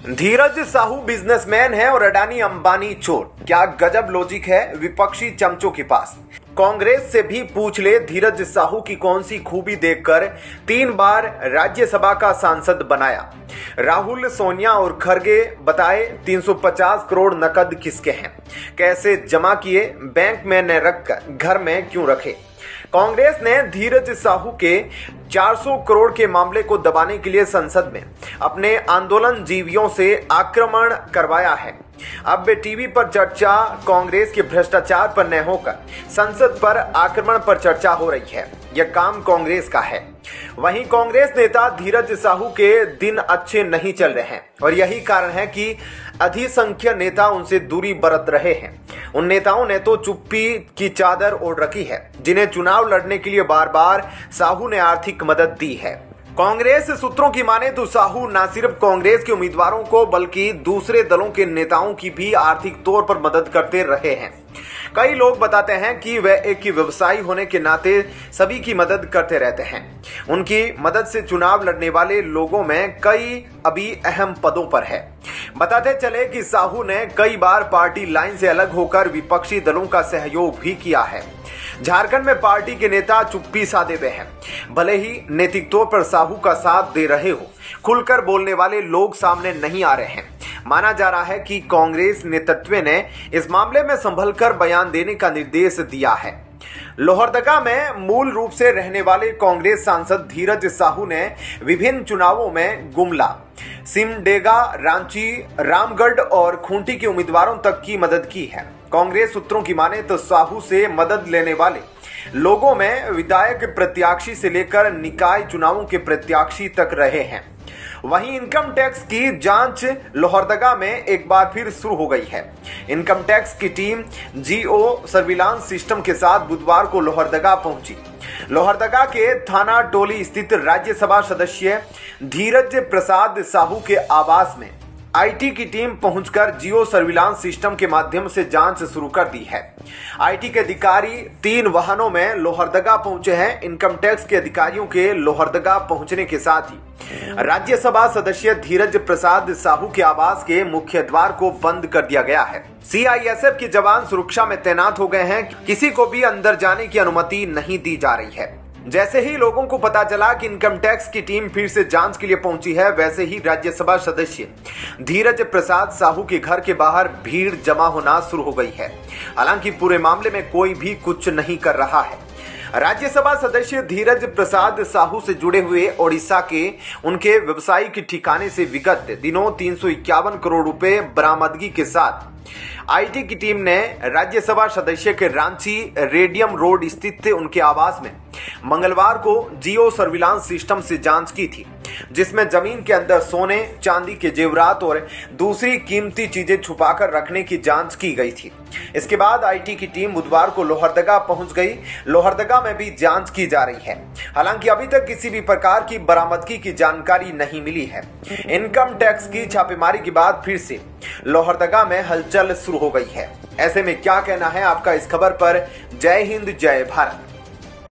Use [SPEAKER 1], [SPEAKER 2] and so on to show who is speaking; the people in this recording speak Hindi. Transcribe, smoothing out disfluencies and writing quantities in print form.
[SPEAKER 1] धीरज साहू बिजनेसमैन है और अडानी अंबानी चोर। क्या गजब लॉजिक है विपक्षी चमचों के पास। कांग्रेस से भी पूछ ले धीरज साहू की कौन सी खूबी देखकर 3 बार राज्यसभा का सांसद बनाया। राहुल, सोनिया और खरगे बताए 350 करोड़ नकद किसके हैं, कैसे जमा किए, बैंक में न रखकर घर में क्यों रखे। कांग्रेस ने धीरज साहू के 400 करोड़ के मामले को दबाने के लिए संसद में अपने आंदोलन जीवियों से आक्रमण करवाया है। अब टीवी पर चर्चा कांग्रेस के भ्रष्टाचार पर न होकर संसद पर आक्रमण पर चर्चा हो रही है। यह काम कांग्रेस का है। वहीं कांग्रेस नेता धीरज साहू के दिन अच्छे नहीं चल रहे हैं और यही कारण है कि अधिसंख्य नेता उनसे दूरी बरत रहे हैं। उन नेताओं ने तो चुप्पी की चादर ओढ़ रखी है जिन्हें चुनाव लड़ने के लिए बार बार साहू ने आर्थिक मदद दी है। कांग्रेस सूत्रों की माने तो साहू न सिर्फ कांग्रेस के उम्मीदवारों को बल्कि दूसरे दलों के नेताओं की भी आर्थिक तौर पर मदद करते रहे हैं। कई लोग बताते हैं कि वे एक ही व्यवसायी होने के नाते सभी की मदद करते रहते हैं। उनकी मदद से चुनाव लड़ने वाले लोगों में कई अभी अहम पदों पर है। बताते चले कि साहू ने कई बार पार्टी लाइन से अलग होकर विपक्षी दलों का सहयोग भी किया है। झारखंड में पार्टी के नेता चुप्पी साधे हुए हैं। भले ही नैतिक तौर पर साहू का साथ दे रहे हो, खुलकर बोलने वाले लोग सामने नहीं आ रहे हैं। माना जा रहा है कि कांग्रेस नेतृत्व ने इस मामले में संभलकर बयान देने का निर्देश दिया है। लोहरदगा में मूल रूप से रहने वाले कांग्रेस सांसद धीरज साहू ने विभिन्न चुनावों में गुमला, सिमडेगा, रांची, रामगढ़ और खूंटी के उम्मीदवारों तक की मदद की है। कांग्रेस सूत्रों की माने तो साहू से मदद लेने वाले लोगों में विधायक प्रत्याशी से लेकर निकाय चुनावों के प्रत्याशी तक रहे हैं। वहीं इनकम टैक्स की जांच लोहरदगा में एक बार फिर शुरू हो गई है। इनकम टैक्स की टीम जीओ सर्विलांस सिस्टम के साथ बुधवार को लोहरदगा पहुंची। लोहरदगा के थाना टोली स्थित राज्यसभा सदस्य धीरज प्रसाद साहू के आवास में आईटी की टीम पहुंचकर जियो सर्विलांस सिस्टम के माध्यम से जांच शुरू कर दी है। आईटी के अधिकारी 3 वाहनों में लोहरदगा पहुंचे हैं। इनकम टैक्स के अधिकारियों के लोहरदगा पहुंचने के साथ ही राज्यसभा सदस्य धीरज प्रसाद साहू के आवास के मुख्य द्वार को बंद कर दिया गया है। सीआईएसएफ के जवान सुरक्षा में तैनात हो गए हैं। किसी को भी अंदर जाने की अनुमति नहीं दी जा रही है। जैसे ही लोगों को पता चला कि इनकम टैक्स की टीम फिर से जांच के लिए पहुंची है, वैसे ही राज्यसभा सदस्य धीरज प्रसाद साहू के घर के बाहर भीड़ जमा होना शुरू हो गई है। हालांकि पूरे मामले में कोई भी कुछ नहीं कर रहा है। राज्यसभा सदस्य धीरज प्रसाद साहू से जुड़े हुए ओडिशा के उनके व्यवसायिक ठिकाने से विगत दिनों 351 करोड़ रुपए बरामदगी के साथ आईटी की टीम ने राज्यसभा सदस्य के रांची रेडियम रोड स्थित उनके आवास में मंगलवार को जियो सर्विलांस सिस्टम से जांच की थी, जिसमें जमीन के अंदर सोने, चांदी के जेवरात और दूसरी कीमती चीजें छुपाकर रखने की जांच की गई थी। इसके बाद आईटी की टीम बुधवार को लोहरदगा पहुंच गई। लोहरदगा में भी जांच की जा रही है। हालांकि अभी तक किसी भी प्रकार की बरामदगी की जानकारी नहीं मिली है। इनकम टैक्स की छापेमारी के बाद फिर से लोहरदगा में हलचल शुरू हो गई है। ऐसे में क्या कहना है आपका इस खबर पर। जय हिंद, जय भारत।